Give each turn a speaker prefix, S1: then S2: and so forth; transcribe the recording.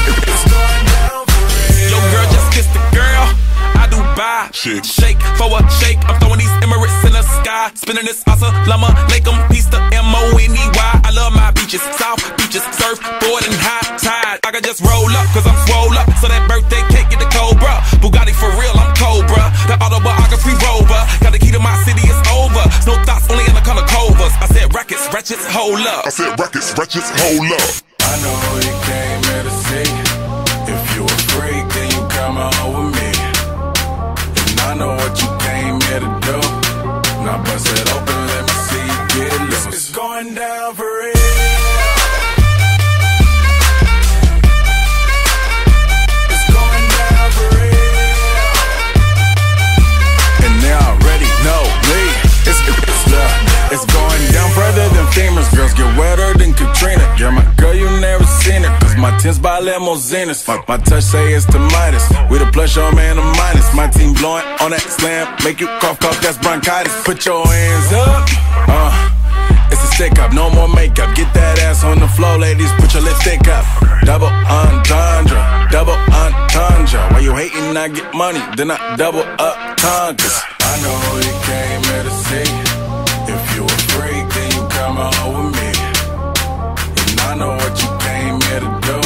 S1: It's going down for real.
S2: Yo, girl, just kiss the girl. I do buy. Shake for a shake. I'm throwing these Emirates in the sky. Spinning this Assalamu alaikum. Peace to M-O-N-E-Y. I love my beaches. South beaches. Surfboard and high tide. I can just roll up cause I'm swole up. So that birthday cake get the Cobra. Bugatti for real, I'm Cobra. The autobiography rover. Got the key to my city, it's over. No thoughts, only in the color covers. I said rackets, wretches, hold up.
S3: I said rackets, wretches, hold up.
S1: I know who you came here to see. If you a freak, then you come on with me. And I know what you came here to do. Now bust it open, let me see you get loose. It's going down for real. It's going down for real. And they already know me. It's going down further than famous. Girls get wetter than Katrina. You're my girl, you never seen it. Cause my tins by limousines. My touch say it's the Midas. We the plus, your man, a minus. My team blowing on that slam. Make you cough, that's bronchitis. Put your hands up. It's a stick up, no more makeup. Get that ass on the floor, ladies. Put your lipstick up. Double entendre, double entendre. Why you hating? I get money, then I double up conquers. I know who you came here to see. If you a freak, then you come on with me. And I know what you came here to do.